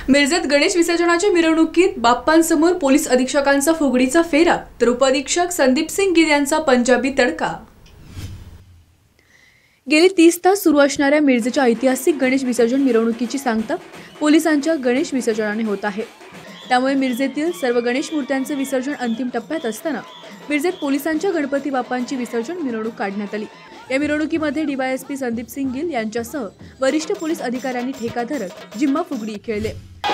मिरजेत गणेश विसर्जनाच्या मिरवणुकीत बाप्पांसमोर पोलीस अधीक्षकांचा फुगडीचा फेरा तर उपअधीक्षक संदीप सिंग गिल यांचा पंजाबी तडका। गेली 30 तास सुरू असणाऱ्या मिरजेच्या ऐतिहासिक गणेश विसर्जन मिरवणुकीची सांगता पोलिसांच्या गणेश विसर्जनाने होत आहे। त्यामुळे मिरजेतील सर्व गणेश मूर्त्यांचे विसर्जन अंतिम टप्प्यात असताना मिरजेत पोलिसांच्या गणपती बाप्पांची विसर्जन मिरवणूक काढण्यात आली। या मिरवणुकीमध्ये डीवायएसपी संदीप सिंग गिल यांच्यासह वरिष्ठ पोलीस अधिकाऱ्यांनी ठेका धरत जिम्मा फुगडी खेळले।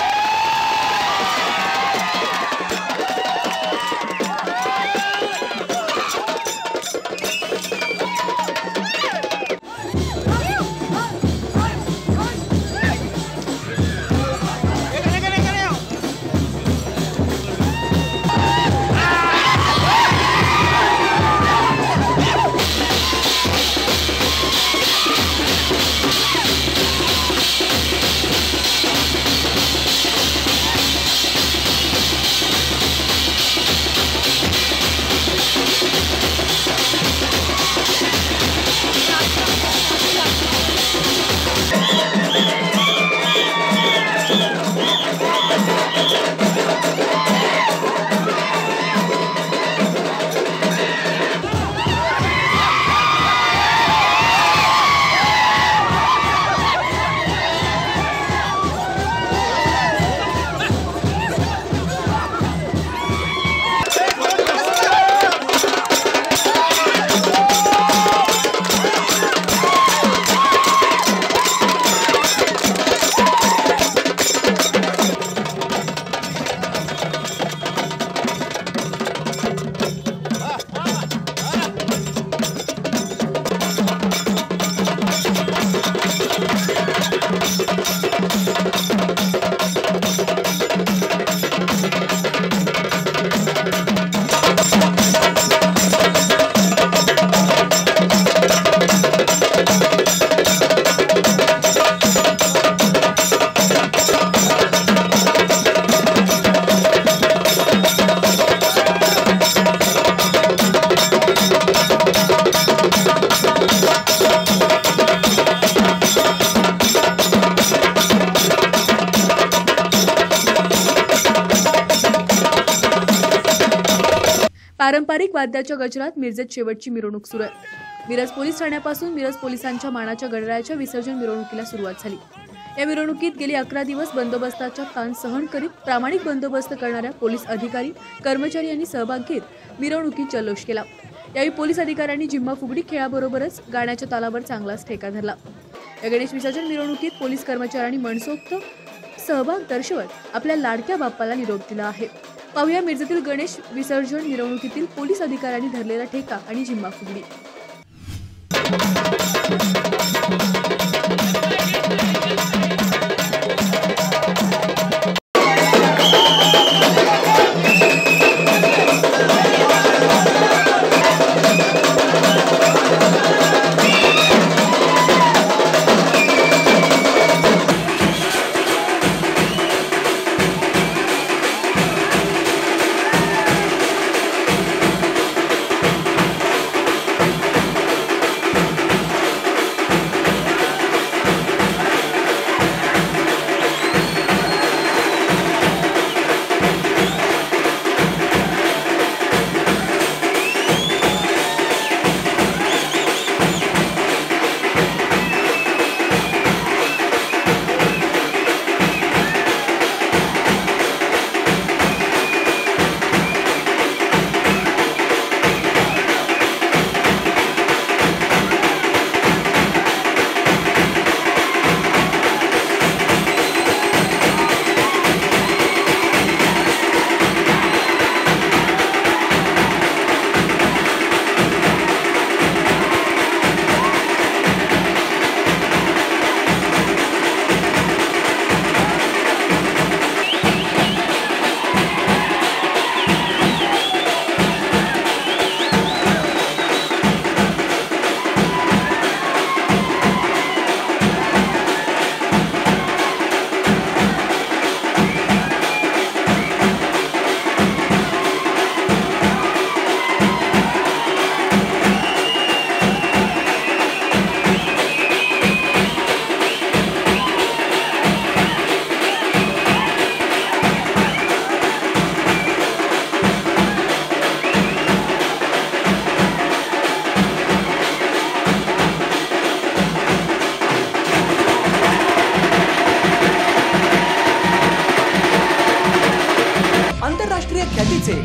पारंपरिक वाद्याच्या गजरात मिरजेत शेवटची मिरवणूक सुरू आहे। मिरज पोलीस ठाण्यापासून मिरज पोलिसांच्या मानाच्या गणरायाच्या विसर्जन मिरवणुकीला सुरुवात झाली। या मिरवणुकीत गेली 11 दिवस बंदोबस्ताचा ताण सहन करीत प्रामाणिक बंदोबस्त करणाऱ्या पोलीस अधिकारी कर्मचारी यांनी सहभाग घेत मिरवणुकीत जल्लोष केला। यावेळी पोलीस अधिकाऱ्यांनी जिम्मा फुगडी खेळाबरोबरच गाण्याच्या तालावर चांगलाच ठेका धरला। या गणेश विसर्जन मिरवणुकीत पोलीस कर्मचाऱ्यांनी मनसोक्त सहभाग दर्शवत आपल्या लाडक्या बाप्पाला निरोप दिला आहे। पाहूया मिरजेतील गणेश विसर्जन मिरवणुकीतील पोलीस अधिकाऱ्यांनी धरलेला ठेका आणि जिम्मा फुगडी।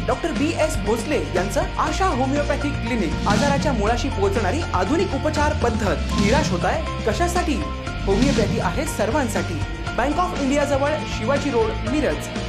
डॉक्टर BS भोसले यांचं आशा होमिओपॅथिक क्लिनिक, आजाराच्या मुळाशी पोहोचणारी आधुनिक उपचार पद्धत। निराश होताय कशासाठी? होमिओपॅथी आहे सर्वांसाठी। बँक ऑफ इंडिया जवळ शिवाजी रोड, मिरज।